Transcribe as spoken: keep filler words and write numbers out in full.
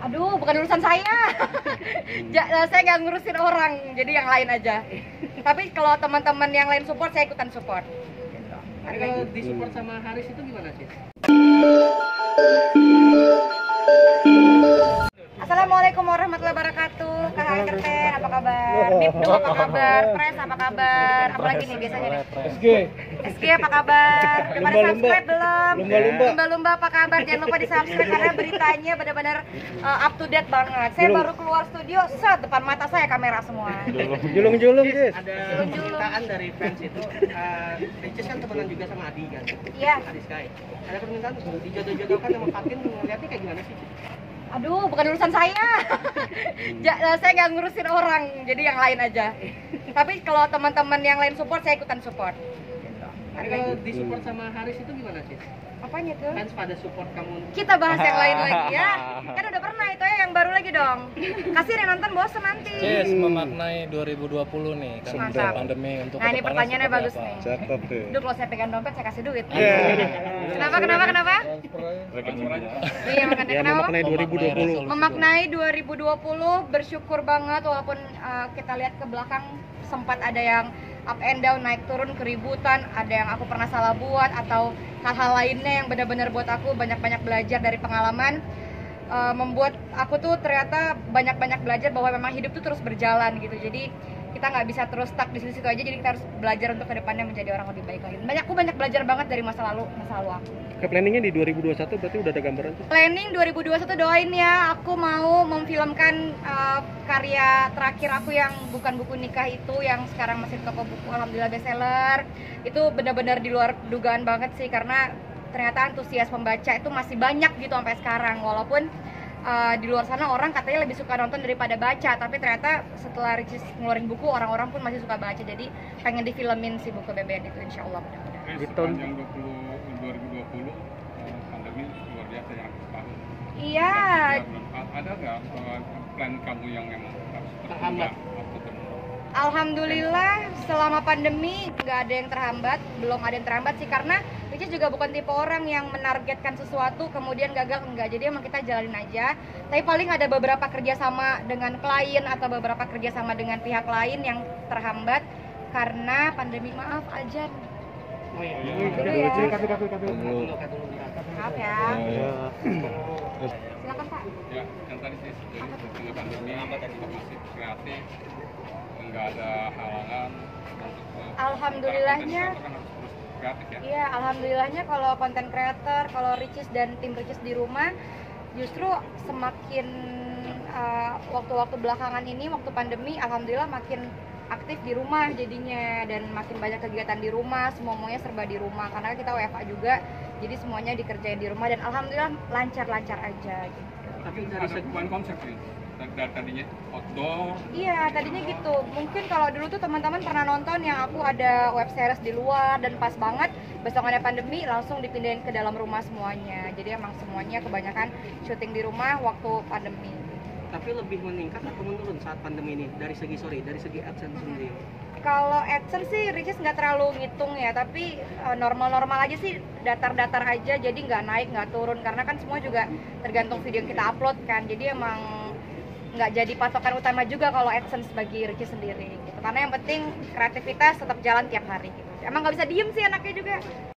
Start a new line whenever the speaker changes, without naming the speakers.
Aduh, bukan urusan saya. Ja- eh, saya nggak ngurusin orang, jadi yang lain aja. Tapi kalau teman-teman yang lain support, saya ikutan support. Gitu.
Tapi kalau disupport sama Haris itu gimana sih?
Assalamualaikum warahmatullahi wabarakatuh. Kak Entertain, apa kabar? Dipdu, apa kabar? Press, apa kabar? Apalagi nih biasanya nih?
S G.
S G, apa kabar? Udah pada
Lumba-lumba.
subscribe belum?
Lumba-lumba.
Lumba-lumba, apa kabar? Jangan lupa di subscribe karena beritanya benar-benar uh, up to date banget. Saya
Julung.
baru keluar studio, set depan mata saya kamera semua.
Julung-julung, guys.
Ada
Julung-julung.
permintaan dari fans itu, uh, Ricis kan temenan juga sama Adi kan?
Iya.
Adi Sky. Ada permintaan dijodoh-jodohkan sama Fatin, ngeliatnya kayak gimana sih?
Aduh, bukan urusan saya. Ja- eh, saya nggak ngurusin orang, jadi yang lain aja. Tapi kalau teman-teman yang lain support, saya ikutan support. Gitu.
Tapi kalau disupport sama Haris itu gimana sih?
Apanya tuh?
Fans pada support kamu.
Kita bahas yang lain lagi ya. Kan udah pernah itu ya, yang baru lagi dong. Kasih yang nonton bosen nanti.
Cis memaknai dua ribu dua puluh nih kan
Mantap.
pandemi untuk
Nah, ini
kedepannya
pertanyaannya
seperti
bagus
apa?
nih.
Cakep tuh.
Duh, kalau saya pegang dompet saya kasih duit.
Iya.
Kenapa, kenapa, kenapa? Iya, makanya
Ya,
kenapa?
memaknai dua ribu dua puluh.
Memaknai dua ribu dua puluh, bersyukur banget walaupun uh, kita lihat ke belakang sempat ada yang up and down, naik turun, keributan, ada yang aku pernah salah buat atau hal-hal lainnya yang benar-benar buat aku banyak-banyak belajar dari pengalaman, uh, membuat aku tuh ternyata banyak-banyak belajar bahwa memang hidup tuh terus berjalan gitu. Jadi kita nggak bisa terus stuck di situ aja, jadi kita harus belajar untuk kedepannya menjadi orang lebih baik lagi. Banyak, aku banyak belajar banget dari masa lalu, masa lalu aku.
Ke planningnya di dua ribu dua puluh satu berarti udah ada gambaran tuh.
Planning dua ribu dua puluh satu, doain ya, aku mau memfilmkan uh, karya terakhir aku yang bukan buku nikah itu, yang sekarang masih di toko buku, alhamdulillah bestseller. Itu benar-benar di luar dugaan banget sih, karena ternyata antusias pembaca itu masih banyak gitu sampai sekarang. Walaupun uh, di luar sana orang katanya lebih suka nonton daripada baca, tapi ternyata setelah Ricis ngeluarin buku, orang-orang pun masih suka baca. Jadi pengen difilmin si buku B B N itu, insya Allah mudah-mudahan.
Di tahun
Sepanjang dua ribu dua puluh eh, pandemi luar biasa yang setahun.
Iya.
Ada nggak eh, plan kamu yang memang harus
Terhambat.
atau terhambat?
Alhamdulillah selama pandemi nggak ada yang terhambat, belum ada yang terhambat sih, karena Ricis juga bukan tipe orang yang menargetkan sesuatu kemudian gagal, enggak. Jadi emang kita jalanin aja. Tapi paling ada beberapa kerjasama dengan klien atau beberapa kerjasama dengan pihak lain yang terhambat karena pandemi. Maaf aja.
Oh iya.
Dulu ya.
Kasih, kasih, kasih.
Dulu, kata dulu.
Maaf ya.
Ya.
Silakan Pak.
Ya, yang tadi sih jadi tengah pandemi kita masih kreatif, nggak ada halangan. untuk, eh,
Alhamdulillahnya.
para konten kreator kan harus terus kreatif ya.
Iya, alhamdulillahnya kalau konten creator, kalau Ricis dan tim Ricis di rumah justru semakin uh, waktu-waktu belakangan ini, waktu pandemi, alhamdulillah makin aktif di rumah jadinya, dan makin banyak kegiatan di rumah, semuanya serba di rumah karena kita W F A juga, jadi semuanya dikerjain di rumah dan alhamdulillah lancar-lancar aja gitu.
Tapi
dari
ada
segi-
perubahan konsep sih. Dan dari tadinya itu outdoor,
Iya, tadinya gitu. Mungkin kalau dulu tuh teman-teman pernah nonton yang aku ada web series di luar dan pas banget besok ada pandemi langsung dipindahin ke dalam rumah semuanya. Jadi emang semuanya kebanyakan syuting di rumah waktu pandemi.
Tapi lebih meningkat atau menurun saat pandemi ini dari segi sorry dari segi AdSense sendiri?
Kalau AdSense sih Ricis nggak terlalu ngitung ya, tapi eh, normal-normal aja sih, datar-datar aja, jadi nggak naik nggak turun karena kan semua juga tergantung video yang kita upload kan. Jadi emang nggak jadi patokan utama juga kalau AdSense bagi Ricis sendiri gitu. Karena yang penting kreativitas tetap jalan tiap hari gitu. Emang nggak bisa diem sih anaknya juga.